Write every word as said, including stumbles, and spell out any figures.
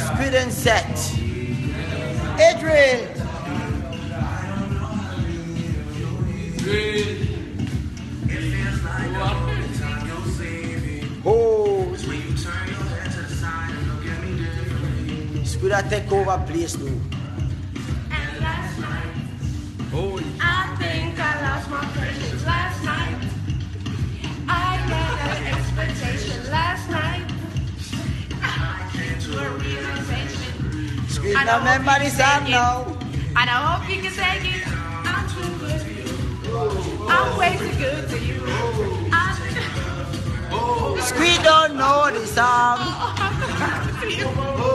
Squid and set. Adrian. Oh. Squid I take over place too. And last night, oh. I think I lost my patience last night. I had an expectation last night. I came to a realization. Squid, now remember this song now. And I hope you can take it. I'm too good to you. I'm way too good to you. I'm Squid don't know this song. I'm too good to you.